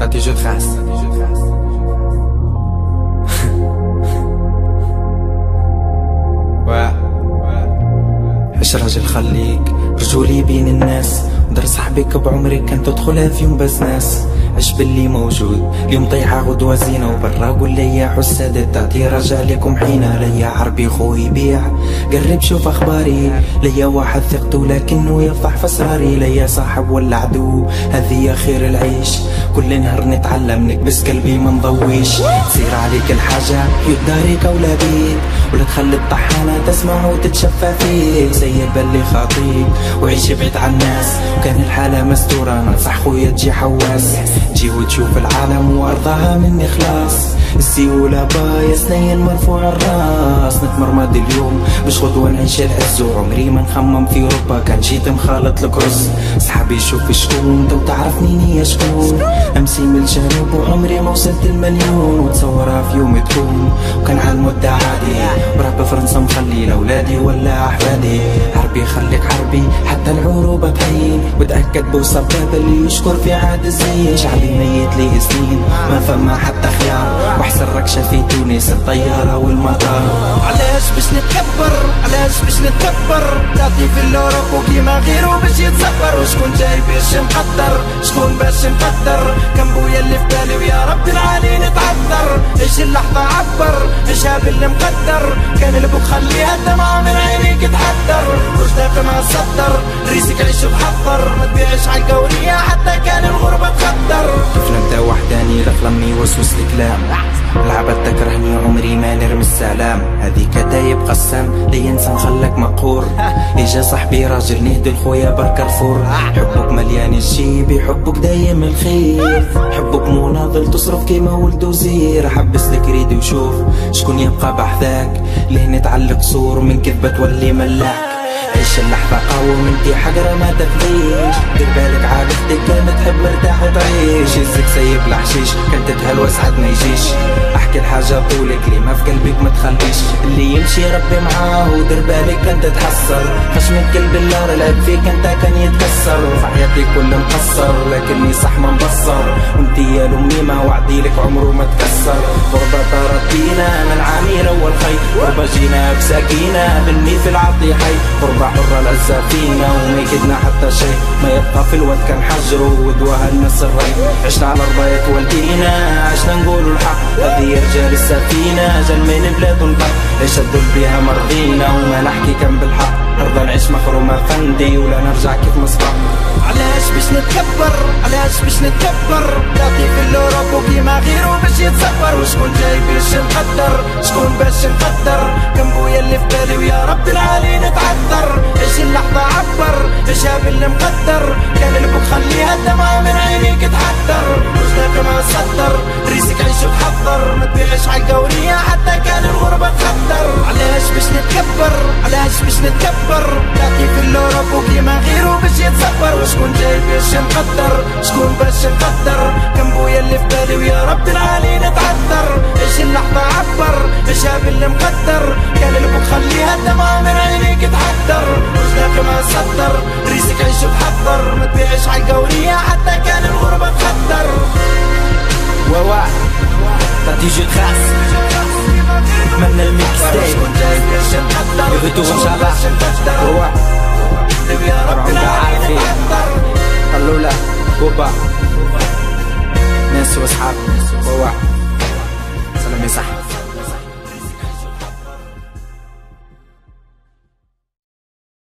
تعطي جو خاص. عيش راجل خليك رجولي بين الناس، ودار صاحبك بعمرك كان تدخلها في يوم بس ناس. عيش باللي موجود اليوم ضيعة غدوة زينة، وبرا قول ليا حسادة تعطي رجالكم حينة. ليا عربي خوي يبيع قرب شوف اخباري، ليا واحد ثقته لكنه يفضح في اسراري. ليا صاحب ولا عدو هذه خير العيش، كل نهار نتعلم نكبس قلبي ما نضويش. تصير عليك الحاجة يداريك أولى بيك، ولا تخلي الطحانة تسمع وتتشفى فيك. سيب اللي خاطيك وعيش بعيد عن الناس، وكان الحالة مستورة ننصح خويا تجي حواس. تجي وتشوف العالم وارضاها مني خلاص، السيولة بايا سنين مرفوع الراس. نتمرمد اليوم باش غدوة نعيش العز، وعمري ما نخمم في اوروبا كان جيت مخالط الكروس. صحابي شوف شكون تو تعرفني نيا شكون، امسي من الجنوب وعمري ما وصلت المليون. وتصورها في يوم تكون وكان على المدة عادي، وراه بفرنسا مخلي لاولادي ولا احفادي. عربي خليك عربي حتى العروبة تهين، وتأكد بوصل باب اللي يشكر في عاد الزين. شعبي ميت ليه سنين ما فما حتى خيار، واحسن ركشة في تونس الطيارة والمطار. علاش باش نتكبر، علاش باش نتكبر، تعطي في الاوروب وكيما غيره باش يتصبر. وشكون جاي باش نقدر، شكون باش نقدر، كان بويا اللي في بالي ويا ربي العالي نتعذر. عيش اللحظة عبر، عيشها باللي مقدر، كان البوك خليها الدمعة من عينيك تحذر. وجدك ما صدر ريسك عيش وحضر، ما تبيعش عالقورية حتى كان الغربة تخدر. طفل نبدا وحداني لقلم يوسوس الكلام، لعبة تكرهني عمري ما نرمي السلام. هذي كتايب قسام لي انسان خلك مقهور، اجا صاحبي راجل نهدي لخويا برك الفور. حبك مليان الجيب يحبك دايم الخير، حبك مناضل تصرف كيما ولد وزير. حبس لك ريدي وشوف شكون يبقى بحذاك، ليه نتعلق صور من كذبة تولي ملاك. عيش اللحظة قاوم انتي حجرة ما تفليش، دير بالك عادتك كانت تحب مرتاح وتعيش. يزك سايب الحشيش كانت تهلوى سعد ما يجيش. احكي الحاجة طولك لي ما في قلبك ما تخليش، اللي يمشي ربي معاه ودير بالك كنت تحصل. خشمك كلب النار لعب فيك انت كان يتكسر، في حياتي كل مقصر لكني صح ما مبصر. وانتي يا لامي ما وعدي لك عمره ما تكسر. غربة طارت بينا من عامير اول خي، غربة جينا بسكينة بني في العطي حي. غربة حرة العزة فينا وما يكدنا حتى شيء، ما يبقى في الواد كان حجروا ودواها الناس الري. عشنا على رباية والدينا عشنا نقولوا الحق، هذه رجال السفينة جا من بلاد ونطق. عيش الدل بيها مرضينا وما نحكي كان بالحق، نرضى نعيش مخرومة فندي ولا نرجع كيف مسبق. علاش باش نتكبر، علاش باش نتكبر، تعطي في الاوروب وكيما غيره باش يتصبر. وشكون جاي باش نقدر، شكون باش نقدر، كان بويا اللي في بالي ويا ربي العالي نتعذر. عيش اللحظة عبر، عيشها باللي مقدر، كان البوك خليها الدمعة من عينيك تحذر. وجدك ما صدر ريسك عيش وتحضر، ما تبيعش عالقورية حتى كان الغربة تخدر. علاش باش نتكبر، علاش باش نتكبر، تعطي في الاوروب وكيما غيره باش يتصبر. وشكون جاي باش نقدر، شكون باش نقدر، كان بويا اللي في بالي ويا ربي العالي نتعذر. عيش اللحظة عبر، عيشها باللي مقدر، كان البوك خليها الدمعة من عينيك تحذر. وجدك ما صدر ريسك عيش وتحضر، ما تبيعش عالقورية حتى كان الغربة تخدر. واوا تعطي جو خاص من الميكس تايب، شكون جاي باش نقدر، يغدو ان شاء الله.